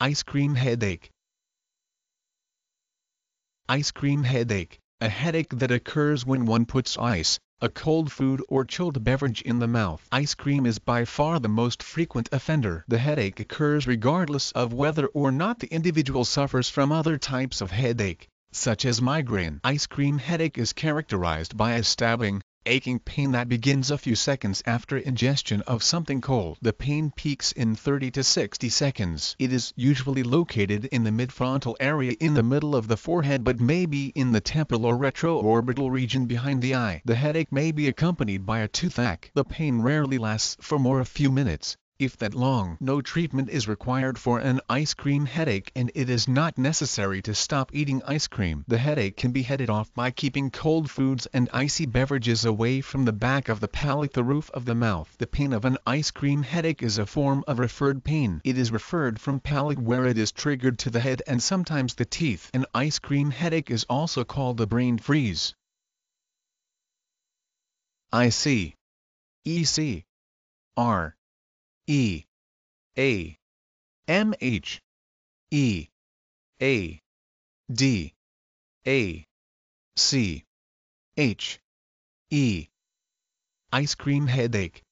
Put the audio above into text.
Ice cream headache. Ice cream headache, a headache that occurs when one puts ice, a cold food or chilled beverage in the mouth. Ice cream is by far the most frequent offender. The headache occurs regardless of whether or not the individual suffers from other types of headache, such as migraine. Ice cream headache is characterized by a stabbing, aching pain that begins a few seconds after ingestion of something cold. The pain peaks in 30 to 60 seconds. It is usually located in the midfrontal area in the middle of the forehead, but may be in the temporal or retro-orbital region behind the eye. The headache may be accompanied by a toothache. The pain rarely lasts for more a few minutes, if that long. No treatment is required for an ice cream headache, and it is not necessary to stop eating ice cream. The headache can be headed off by keeping cold foods and icy beverages away from the back of the palate, the roof of the mouth. The pain of an ice cream headache is a form of referred pain. It is referred from palate, where it is triggered, to the head and sometimes the teeth. An ice cream headache is also called a brain freeze. IC, EC, R, E, A, M, H, E, A, D, A, C, H, E. Ice cream headache.